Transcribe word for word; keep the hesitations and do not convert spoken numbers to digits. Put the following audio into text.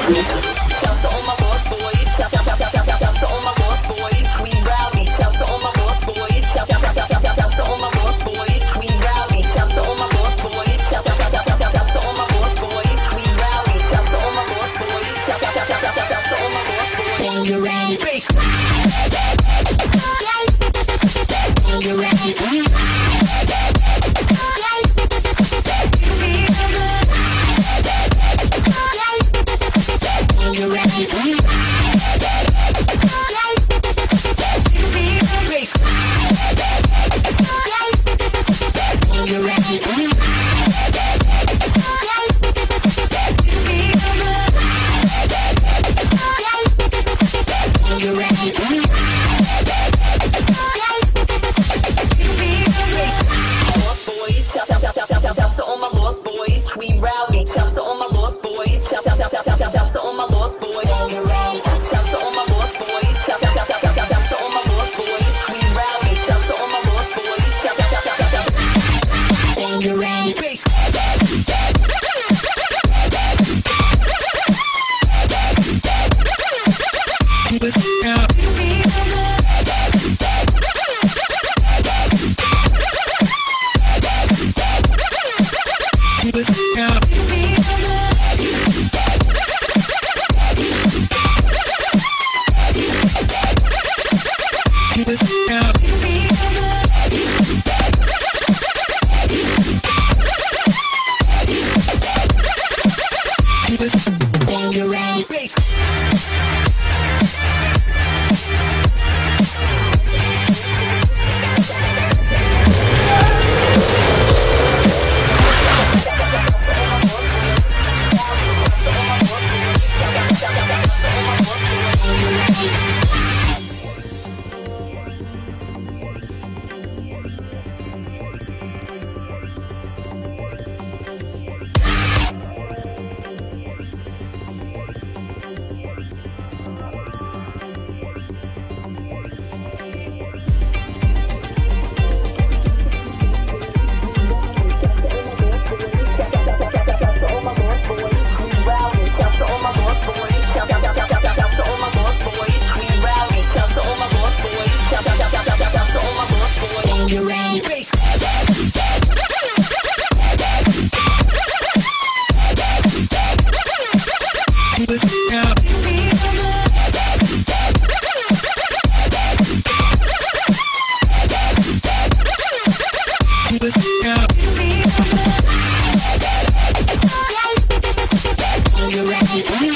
Shout to all my lost boys. Shout, shout, shout, shout, shout, shout, shout to all my lost boys. We rowdy. Shout to all my lost boys. Shout, shout, shout, shout, shout, shout, shout to all my lost boys. We rowdy. Shout to all my lost boys. Shout, shout, shout, shout, shout, shout, shout to all my lost boys. We rowdy. Shout to all my lost boys. Shout, shout, shout, shout, shout, shout, shout to all my lost boys. When you're ready, bass. When you're ready. You ready? Bass. You ready? You ready? Lost boys, shout, shout, shout, shout, shout, shout, shout to all my lost boys. We rowdy, shout to all my lost boys. Shout, shout, shout, shout, shout, shout, shout to all my lost boys. Shout to all my lost boys. Shout, shout, shout, shout, shout, shout, shout to all my lost boys. We rowdy, shout to all my lost boys. Shout, shout, shout, shout, shout, shout. When you're ready, bass. Keep it up. Keep it up. Keep it up. Keep it when you're ready, bass. You ready, bass. Keep it up. Keep it up. You ready?